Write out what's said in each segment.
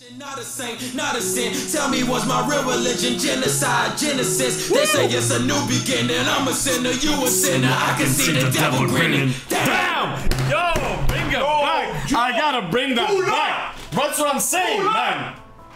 Not a saint, not a sin. Tell me what's my real religion? Genocide, Genesis. They say it's a new beginning. I'm a sinner, you a sinner. I can see the devil grinning. Damn! Yo, bring it back. I gotta bring that back. That's what I'm saying, man.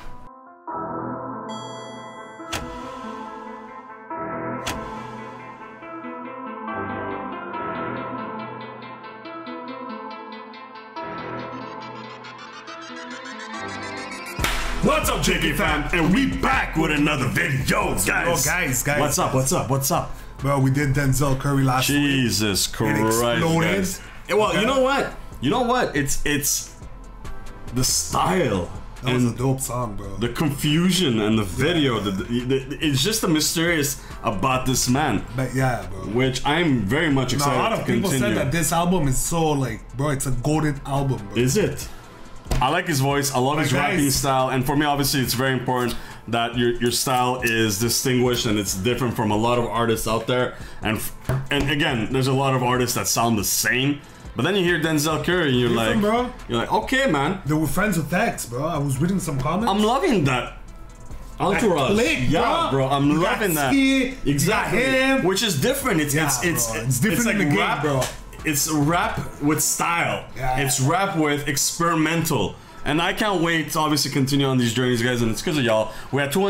What's up, JK fam? And we back with another video, guys. Bro, guys. What's up? Bro, we did Denzel Curry last week. Jesus Christ, it exploded. Guys. Well, you know what? It's the style. That was a dope song, bro. The confusion and the video, it's just the mysterious about this man. But yeah, bro. Which I'm very much excited to continue. A lot of people said that this album is so like, bro, it's a golden album, bro. Is it? I like his voice, I love his rapping style, and for me obviously it's very important that your style is distinguished and it's different from a lot of artists out there, and again, there's a lot of artists that sound the same, but then you hear Denzel Curry and you're like, okay man. They were friends with X, bro. I was reading some comments. I'm loving that. Entourage. Yeah, bro, I'm loving that. Exactly. Which is different. It's different like in the game, rap, bro. It's rap with style. It's rap with experimental. And I can't wait to obviously continue on these journeys, guys, and it's because of y'all. We had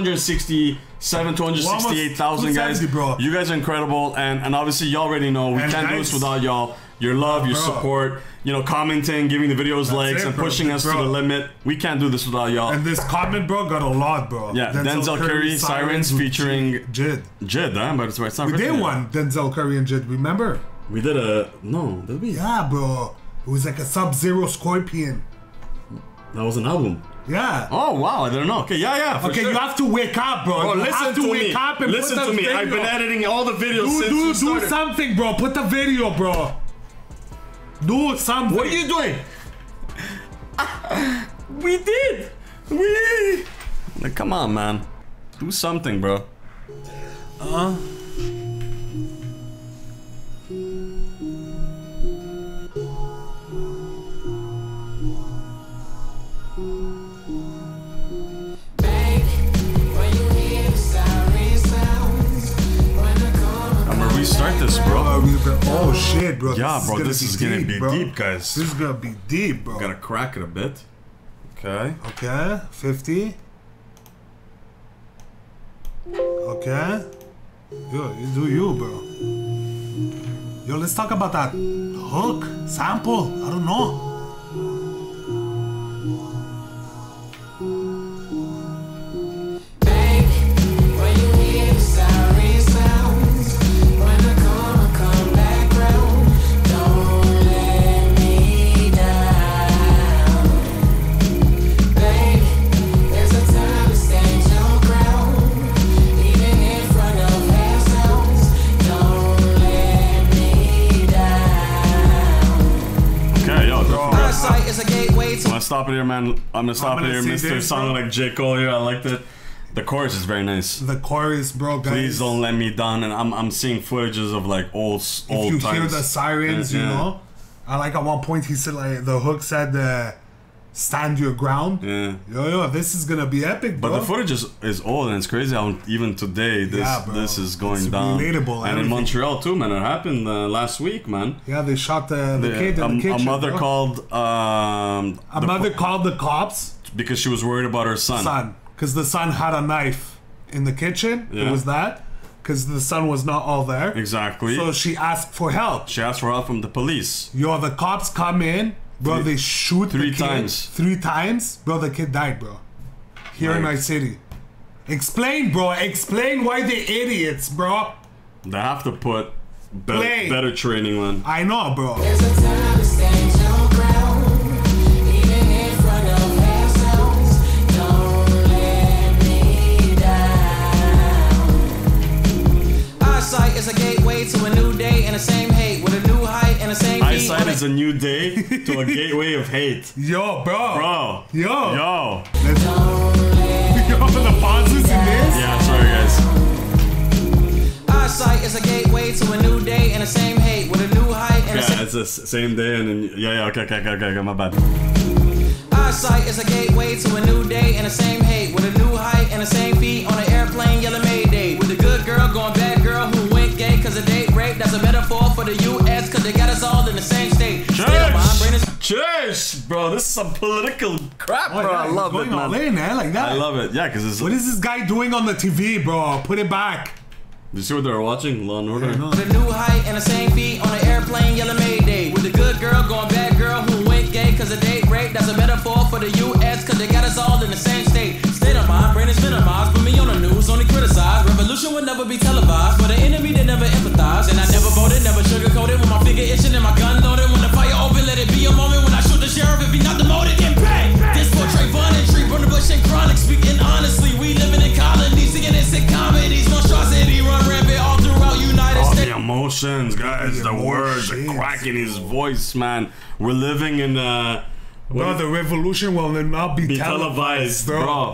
268,000 guys. Bro. You guys are incredible, and obviously y'all already know we can't do this without y'all. Your love, your support, you know, commenting, giving the videos likes, and pushing us to the limit. We can't do this without y'all. And this comment, bro, got a lot, bro. Yeah, Denzel Curry, Sirens featuring Jid. Jid, huh? But it's not we did one, Denzel Curry and Jid, remember? We did no, did we? Yeah, bro. It was like a Sub-Zero Scorpion. That was an album. Yeah. Oh wow, I don't know. Okay, yeah. Okay, you have to wake up, bro. Bro, listen to me. Listen to me. I've been editing all the videos since you started. Do something, bro. Put the video, bro. Do something. What are you doing? We did. Like, come on, man. Do something, bro. Start this, bro. Oh shit, bro. Yeah, bro, this is gonna be deep, guys. This is gonna be deep, bro. Gotta crack it a bit. Okay. Okay, 50. Okay. Yo, you do you, bro. Yo, let's talk about that hook, sample. I don't know. I'm gonna stop it here, man. I'm gonna stop it here, Mr. Sounding like J. Cole here. I liked it. The chorus is very nice. The chorus, bro, guys. Please don't let me down. And I'm seeing footages of like old times. If you hear the sirens, you know. I like at one point he said like the hook said stand your ground. Yeah. Yo, this is gonna be epic, bro. But the footage is old and it's crazy how even today this is going down. Relatable. And in Montreal too, man. It happened last week, man. Yeah, they shot the kid in the kitchen. A mother called called the cops because she was worried about her son. Because the son had a knife in the kitchen. Yeah. It was that. Because the son was not all there. Exactly. So she asked for help. She asked for help from the police. Yo, the cops come in. Bro, they shoot the kid 3 times. 3 times. Bro, the kid died, bro. Here in my city. Explain, bro. Explain why they idiots, bro. They have to put better training, man. I know, bro. There's a time to stand your ground, even in front of ourselves. Don't let me down. Eyesight is a gateway to a new day and the same hate with a new height and the same eyesight is a new day to a gateway of hate. Yo, bro. Yo. Yo, the pauses in this? Yeah, sorry, guys. Eyesight is a gateway to a new day and the same hate with a new height and it's the same day and then okay, my bad. Eyesight is a gateway to a new day and same hate. With a new height and the same feet on an airplane yelling Mayday. With a good girl going bad girl who went gay cause of date rape. That's a metaphor for the US cause they got us all in the same state. Church, bro, this is some political crap, bro. I love it, man. Like that. I love it, yeah, because it's. What is this guy doing on the TV, bro? Put it back. You see what they're watching? Law and Order. With a new height and the same feet on an airplane yelling Mayday. With a good girl going bad girl who went gay cause of date rape. That's a metaphor for the US cause they got us all in the same state. State of mind, brain is minimized. Put me on the news, only criticize. Revolution would never be televised. For the enemy, they never empathize. And I never voted, never sugarcoated. With my finger itching and my gun loaded. When the fire open, let it be a moment. When I shoot the sheriff, if he not demoted, then bang! This portrait Von and Tree, burn the bush and chronic. Speaking honestly, we living in colonies. Singing in sick comedies. Monstrosity run rampant all throughout United States. The emotions, guys, the words, the crack in his voice, man. We're living in bro, the revolution will not be televised, bro.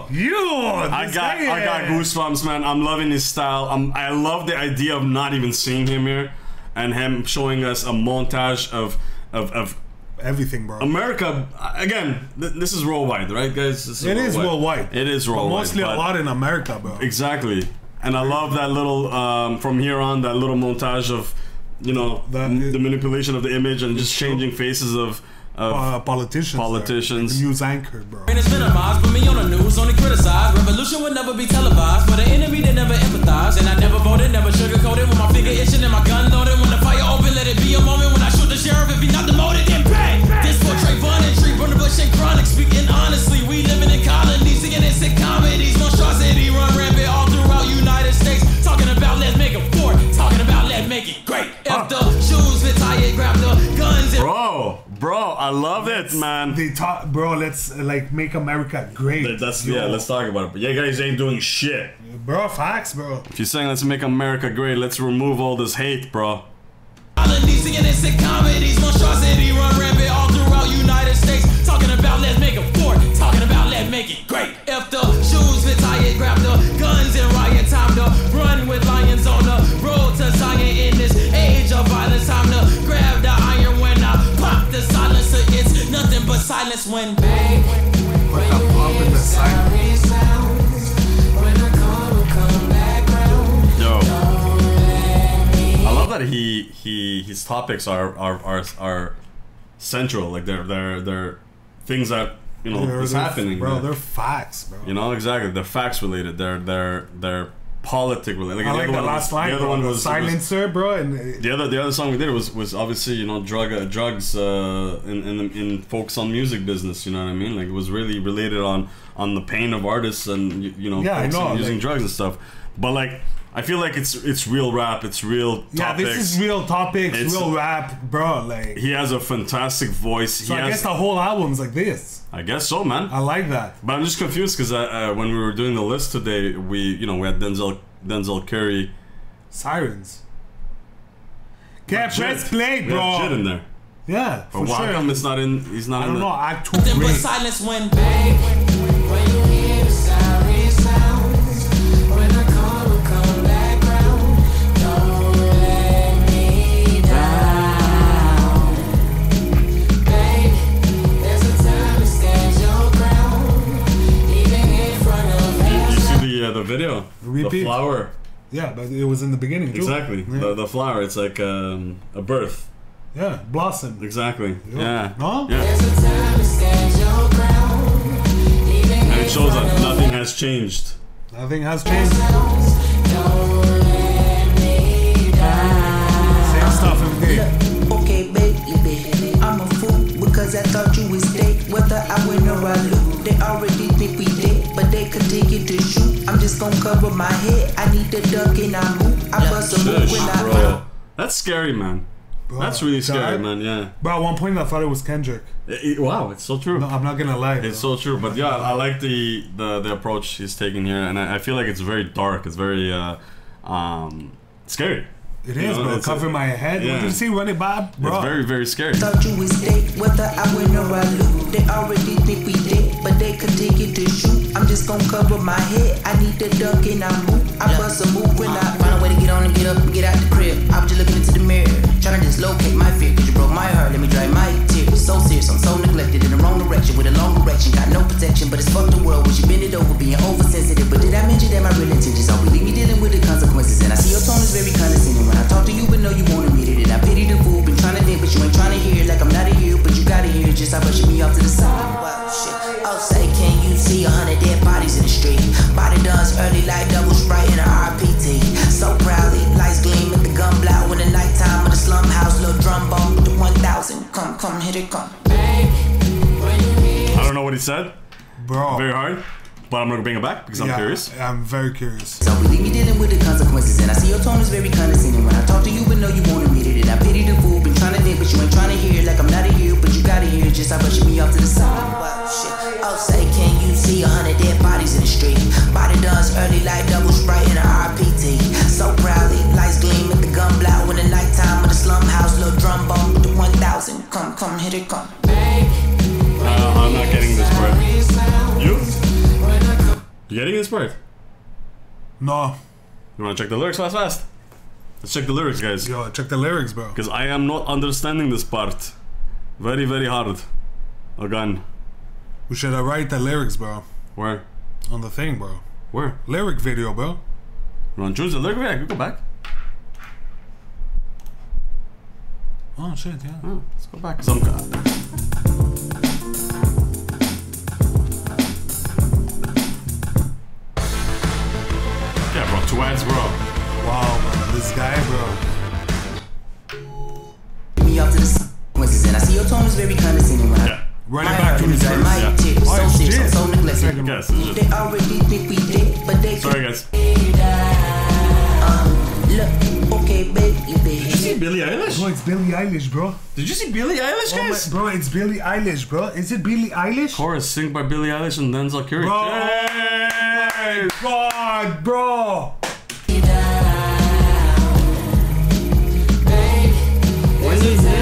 I got goosebumps, man. I'm loving his style. I love the idea of not even seeing him here and him showing us a montage of everything, bro. America, again, this is worldwide, right, guys? It is worldwide. It is worldwide. But mostly a lot in America, bro. Exactly. And I love that little, from here on, that little montage of, you know, the manipulation of the image and just changing faces of politicians. News anchor, bro. And it's minimized, put me on the news, only criticize. Revolution would never be televised. For the enemy, they never empathize. And I never voted, never sugarcoated. With my finger itching and my gun loaded. When the fire open, let it be a moment. When I shoot the sheriff, if he not demoted, then bang! This portrait Von and Tree, burn the bush and chronic. Speaking honestly, we living in colonies. Singing in sick comedies. Monstrosity run rampant all throughout United States. Talking about let's make it fort. Talking about let's make it great. If the shoes fit tight, grab the guns and Bro, I love it, man. They talk, bro. Let's like make America great. Let's talk about it. But you guys ain't doing shit, bro. Facts, bro. If you're saying let's make America great, let's remove all this hate, bro. Singing in sick comedies, monstrosity run rampant all throughout United States. Talking about let's make it fort. Talking about let's make it great. If the shoes fit tight, grab the guns and riot. Time to run with lions on the road to Zion in this age of violence. Time to grab the iron when I pop the silencer. It's nothing but silence when babe. What the pop in the silence? Yo, I love that his topics are central. Like they're things that you know is happening, bro. They're facts, bro. You know exactly. They're facts related. They're politic related. Like, I like the last line. The other one was silencer, bro. And the other song we did was obviously, you know, drugs in folks on music business. You know what I mean? Like it was really related on the pain of artists and you know, yeah, folks using drugs and stuff. But like I feel like it's real rap. It's real topics. Yeah, this is real topics, real rap, bro. Like he has a fantastic voice. So I guess the whole album's like this. I guess so, man. I like that. But I'm just confused because when we were doing the list today, we had Denzel Curry, Sirens. Okay, press play, bro. We have Jit in there. Yeah, but why come it's not in? He's not in. I don't know. Act 2. Then but silence when babe. When you hear the siren sounds, when I call will come back round. Don't let me down, babe. There's a time to stand your ground, even in front of you see the video, Repeat. The flower. Yeah, but it was in the beginning too. Exactly. Yeah. The flower. It's like a birth. Yeah, blossom. Exactly. Yeah. No? Yeah. There's a time to stand your ground, even and it shows that nothing has changed. Nothing has changed. Don't let me down. Same stuff every day. Okay, baby, I'm a fool because I thought you would stay. Whether I win or I lose, they already think we dead, but they continue to shoot. I'm just gonna cover my head. I need the duck and I move. I bust a move when I bro. That's scary, man. Bro, that's really scary, man. Yeah. Bro, at one point I thought it was Kendrick. Wow, it's so true. No, I'm not gonna lie. It's so true, but yeah, I like the approach he's taking here, and I feel like it's very dark. It's very scary. It is, bro. Cover my head. Yeah. What did you see? Run it by, bro. It's very, very scary. Thought you would stay. Whether I win or I lose, they already think we dead, but they continue to shoot. I'm just gonna cover my head. I need the duck and I move. I bust a move when I find a way to get on and get up and get out the crib. I was just looking into the mirror, trying to dislocate my fear, cause you broke my heart. Let me dry my tears. So serious, I'm so neglected in the wrong direction with a long direction. Got no protection, but it's fuck the world. When she bend it over being oversensitive. But did I mention that my real intentions are we leave me dealing with the consequences? And I see your tone is very condescending when I talk to you, but no, you won't admit it. And I pity the fool, been trying to vent, but you ain't trying to hear it. Like I'm not a hero, but you gotta hear it. Just how pushing me off to the side. Wow, shit. Oh, say, can you see 100 dead bodies in the street? Body dance early like double Sprite in a RPT. So proudly, lights gleam at the gun blow in the nighttime of the slum house. Little drum ball with the 1000. Come, hit it, come. I don't know what he said. Bro. Very hard. But I'm gonna bring it back because I'm curious. I'm very curious. So we leave me dealing with the consequences. And I see your tone is very condescending when I talk to you, but no, you won't admit it. And I pity the fool, been trying to vent, but you ain't trying to hear it. Like I'm not a hero, but you gotta hear it. Just how pushing me off to the side. Wow, shit. Oh, say, can you see 100 dead bodies in the street? Body dance early like double Sprite in a RPT. So proudly, lights gleam at the gun blow in the nighttime of the slum house. Little drum ball with the 1000. Come, hit it, come. I'm not getting this part. You? You getting this part? No. You wanna check the lyrics fast? Let's check the lyrics, guys. Yo, check the lyrics, bro. Because I am not understanding this part. Very, very hard. Again. We should write the lyrics, bro. Where? On the thing, bro. Where? Lyric video, bro. You wanna choose the lyric video? I can go back. Oh, shit, yeah. Oh, let's go back. 'Cause I'm... Yeah, bro. 2 ads, bro. Wow, bro. This guy, bro. Me up to the consequences. And I see your tone is very condescending when I Yeah. Run it back to his my verse. yeah. tip, Oh, so it's serious, shit. so neglected. Yes, it's They just... already think we did, but they Sorry, guys. look, okay, baby. Did you see Billie Eilish? Bro, it's Billie Eilish, bro. Did you see Billie Eilish, Oh guys? my, bro, it's Billie Eilish, bro. Is it Billie Eilish? Chorus synced by Billie Eilish and Denzel Curry. Bro. Yay! God, bro. When is it?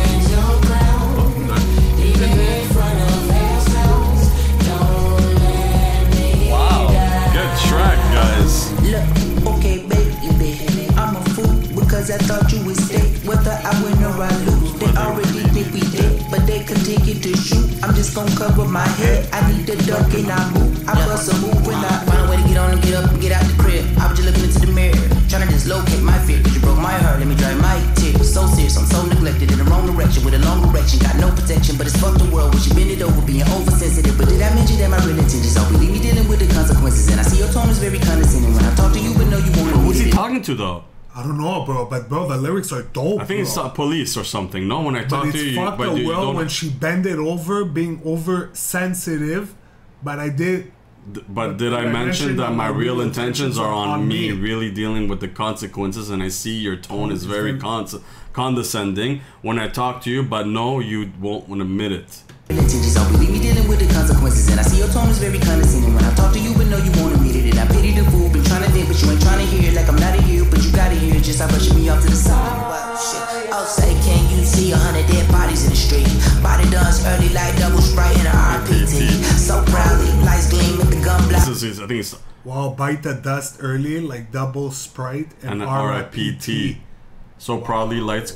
Wow, good track, guys. Look, okay, baby. I'm a fool because I thought you would stay. Whether I win or I lose, they already think we did, but they continue to shoot. I'm just gonna cover my head. I need the duck and I move. I bust a move when I find a way to get on and get up and get out the crib. I was just looking into the mirror, trying to dislocate my fear. Cause you broke my heart, let me dry my tears. So serious, I'm so neglected in the wrong direction with a long direction. Got no protection, but it's fuck the world when you bend it over, being oversensitive. But did I mention that my real intentions are we leave me dealing with the consequences? And I see your tone is very condescending when I talk to you, but no, you won't Who's he admit it. talking to, though? I don't know, bro, but bro, the lyrics are dope. I think it's police or something. No, when I But talk to it's you, fuck but the you world don't. when she bend it over, being oversensitive. But I did. But did I mention that my real intentions are on me, really dealing with the consequences? And I see your tone is very condescending when I talk to you, but no, you won't admit it. Intentions are we leave me dealing with the consequences. And I see your tone is very condescending when I talk to you, but no, you won't admit it. And I pity the fool, been trying to vent, but you ain't trying to hear it. Like I'm not a hero, but you gotta hear it. Just how pushing me off to the side. Wow, shit. Oh, say, can you see 100 dead bodies in the street? Body dance early like double Sprite in a RPT. So proudly, lights gleam at the gun block. This is, I think it's Wow, bite the dust early like double Sprite and an RIPT. RIPT. So proudly, lights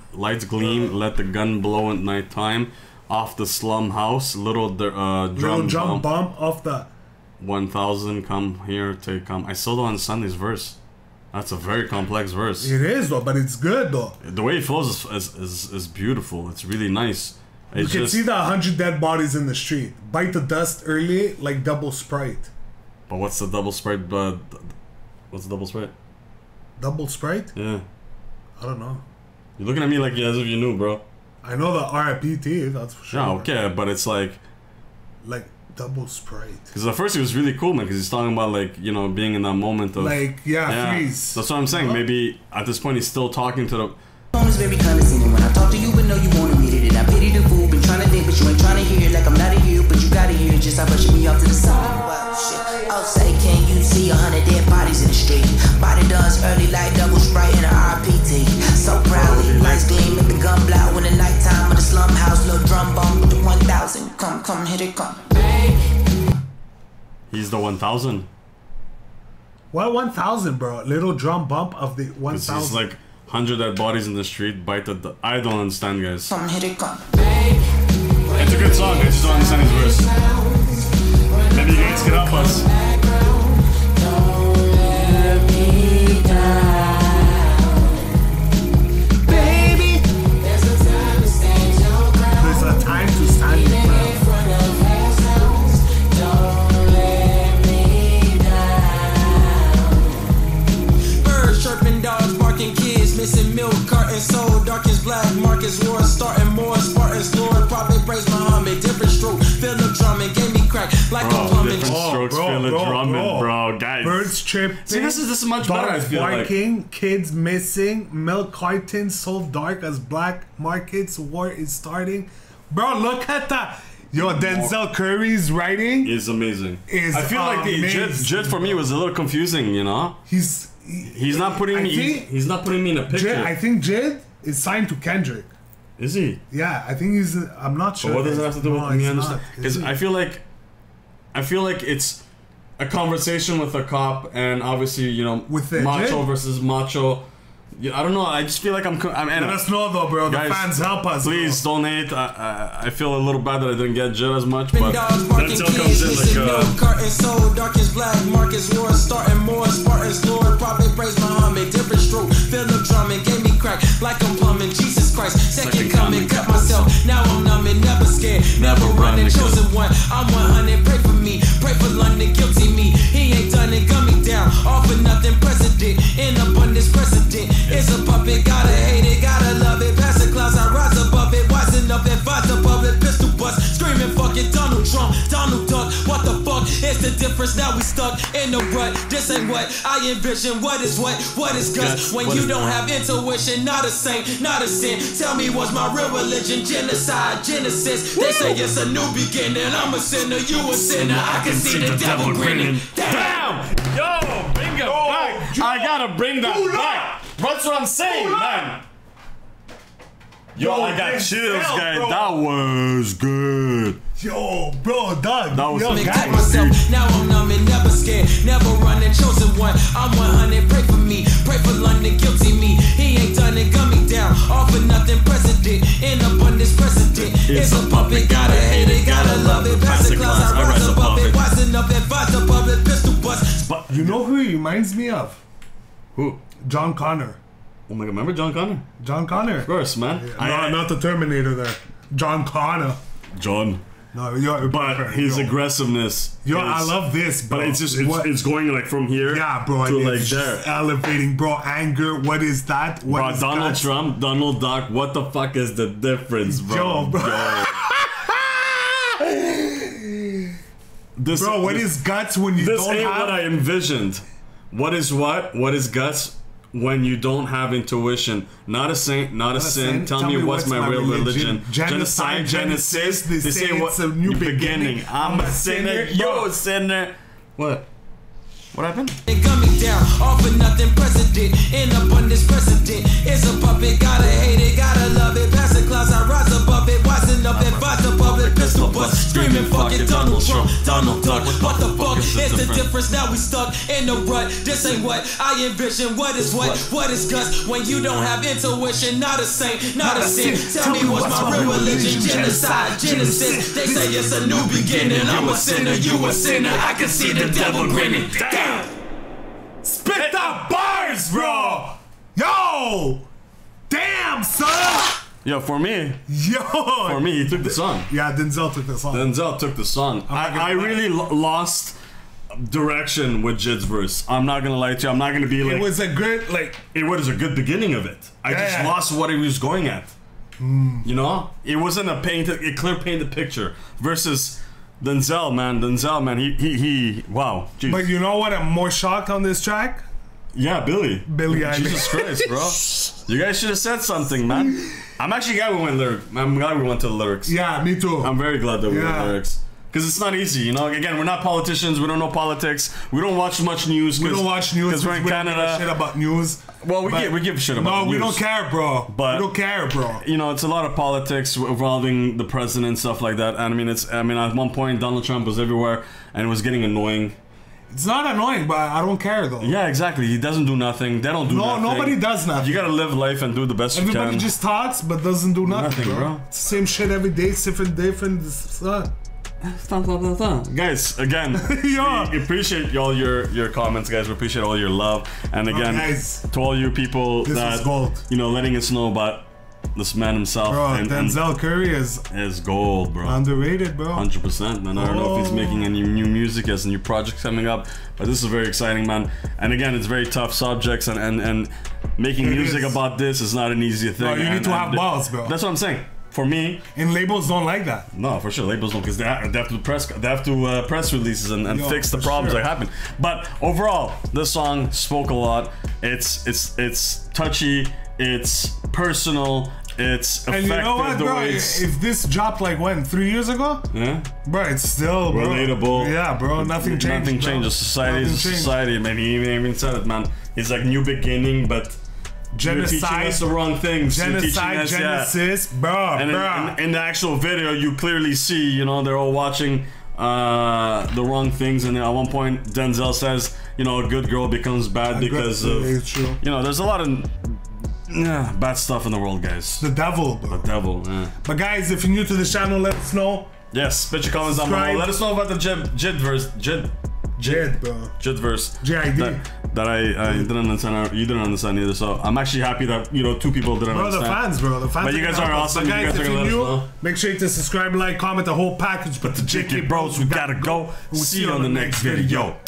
gleam, let the gun blow at nighttime. Off the slum house, little Little jump bump off the. 1000 come here to come. I still don't understand this verse. That's a very complex verse. It is though, but it's good though. The way it flows is beautiful. It's really nice. You can see the 100 dead bodies in the street. Bite the dust early like double Sprite. But what's the double Sprite? What's the double Sprite? Double Sprite? Yeah. I don't know. You're looking at me like as if you knew, bro. I know the RIPT, that's for sure. Yeah, okay, but it's like double Sprite. because at first it was really cool, man. Because he's talking about like being in that moment of freeze. That's what I'm saying. Maybe at this point he's still talking to the. Tone is very condescending when I talk to you, but no, you won't admit it. And I pity the fool, been trying to vent, but you ain't trying to hear it. Like I'm not a hero, but you gotta hear it. Just how pushing me off to the side. Wow, shit. Oh, say, can you see 100 dead bodies in the street? Body dance early like double Sprite in a RPT. So proudly, lights gleam at the gun blow in the nighttime of the slum house. Little drum bump with the 1000. Come, hit it, come. He's the 1000. What 1000, bro? Little drum bump of the 1000. He's like 100 dead bodies in the street. Bite the. I don't understand, guys. Come, hit it, come. It's a good song. I just don't understand his verse. maybe you guys can help us. Missing milk, carton sold, dark as black, Marcus war, starting more, Spartans, Lord, Prophet, praise Muhammad, different stroke, feel the drumming, gave me crack, like a plumbing. Different strokes, feel the drumming, bro, guys. Birds tripping. See, this is much better, I feel barking, like. kids missing, milk carton so dark as black markets, war is starting. Bro, look at that. Yo, Denzel Curry's writing is amazing. I feel like the Jid for me was a little confusing, you know? He's not putting me in a picture. I think Jid is signed to Kendrick. Is he? Yeah, I think he's. I'm not sure. But what does it have to do with me understand? Because I feel like it's a conversation with a cop, and obviously, you know, with macho Jid? versus macho. Yeah, I don't know. I just feel like I'm. Let us know though, bro. Guys, the fans help us. Please donate. I feel a little bad that I didn't get Jid as much, but Denzel comes in like carton sold, dark as black, Marcus war, starting more, Spartans, Lord, Prophet, praise Muhammad, different stroke, feel the drumming, gave me crack, like I'm plumbing, Jesus Christ, second coming, cut myself, now I'm numbing, never scared, never running, chosen one, I'm 100, pray for me, pray for London, guilty me, he ain't done it, gun me down, all for nothing, president, in abundance, precedent, it's a puppet, gotta hate it, gotta love it, pass the clouds, I rise above it, wising up, advise above it, pistol bust, screaming fucking Donald Trump, Donald Duck, what the fuck, it's the difference, now we stuck in the rut, this ain't what I envision, what is guts, when you don't have intuition, not a saint, not a sin, tell me what's my real religion, genocide, genesis, they say it's a new beginning, I'm a sinner, you a sinner, I can see the devil grinning, damn, yo, bring it back, I gotta bring that back, that's what I'm saying, man. Yo, I got chills, guys. That was good. Yo, bro, Doug. That was myself. Now I'm numbing, never scared, never running, chosen one. I'm 100, pray for me, pray for London, guilty me. He ain't done it, gun me down, all for nothing, precedent, in abundance, precedent. It's a puppet, gotta hate it, gotta love it. Pass the clouds, I rise above it, wising up, advise the public, pistol bust. But you know who he reminds me of? Who? John Connor. Oh my god, remember John Connor? John Connor. Of course, man. Yeah, not the Terminator there. John Connor. John. No, but his aggressiveness. Yo, I love this, bro. But it's just it's going like from here. Yeah, bro. To like there, elevating, bro. Anger. What is that? What bro, is Donald that? Trump, Donald Duck. What the fuck is the difference, bro? Yo, bro. Bro, what is guts when you don't have? This ain't what I envisioned. What is what? What is guts? When you don't have intuition, not a saint, not a sin. Tell me what's my real religion. Genocide, Genesis. They say what's a new beginning. I'm a sinner, you're a sinner. What? What happened? They gun me down, all for nothing, precedent, in abundance, precedent. It's a puppet, gotta hate it, gotta love it. Pass the clouds, I rise above it, wising up, advise the public, pistol bust, screaming fucking Donald Trump, Donald Duck. What the fuck? It's the difference. Now we stuck in the rut. This ain't what I envision. What is guts? When you don't have intuition, not a saint, not a sin. Tell me what's my real religion? Genocide, Genesis. They say it's a new beginning. I'm a sinner, you a sinner. I can see the devil grinning. Damn. Spit the bars, bro! Yo! Damn, son! Yo, for me, he took the song. Yeah, Denzel took the song. Denzel took the song. I really lost direction with Jid's verse. I'm not gonna lie to you. I'm not gonna be like. It was a good, It was a good beginning of it. I just lost what he was going at. You know, it wasn't a clear painted picture versus. Denzel, man, he wow. Geez. But you know what I'm more shocked on this track? Yeah, Billie. Jesus Christ, bro. You guys should have said something, man. I'm actually glad we went lyrics. I'm glad we went to the lyrics. Yeah, me too. I'm very glad that we went lyrics. Because it's not easy, you know. Again, we're not politicians. We don't know politics. We don't watch much news. We don't watch news because we're in Canada. Don't give a shit about news. Well, we give a shit about news. No, we don't care, bro. But we don't care, bro. You know, it's a lot of politics involving the president and stuff like that. And I mean, at one point, Donald Trump was everywhere and it was getting annoying. It's not annoying, but I don't care though. Yeah, exactly. He doesn't do nothing. They don't do nothing. No, nobody does nothing. You gotta live life and do the best you can. Everybody just talks, but doesn't do nothing, bro. bro. It's the same shit every day, different. Guys, again, Yeah. we appreciate all your comments, guys. We appreciate all your love, and again, guys, to all you people this that is gold. letting us know about this man himself. Bro, and Denzel Curry is gold, bro. underrated, bro. 100%, man. I don't know if he's making any new music, he has a new project coming up, but this is very exciting, man. And again, it's very tough subjects, and making music about this is not an easy thing. Bro, you need to have balls, bro. That's what I'm saying. For me, and labels don't like that. no, for sure, labels don't, because they have to press releases and fix the problems that happen. But overall, this song spoke a lot. It's touchy. It's personal. It's effective. And you know what, bro? If this dropped like when 3 years ago, yeah, bro, it's still bro, relatable. Yeah, bro, nothing changed. Nothing changes. Society is society. Man, he even said it, man. It's like new beginning, but you're teaching us the wrong things. Genocide, Genesis, bro. And in the actual video, you clearly see, they're all watching the wrong things, and at one point, Denzel says, a good girl becomes bad because of, there's a lot of bad stuff in the world, guys. The devil, bro. The devil, yeah. But guys, if you're new to the channel, let us know. Yes, put your comments down below. Let us know about the Jid verse. Jid, bro. Jid verse. JID. That I didn't understand. You didn't understand either. So I'm actually happy that 2 people didn't understand. The fans. But you guys are awesome. But guys, you guys if are you're gonna new, let us know. make sure to subscribe, like, comment, the whole package. But the JK bros, we gotta go. We'll see you on the next video.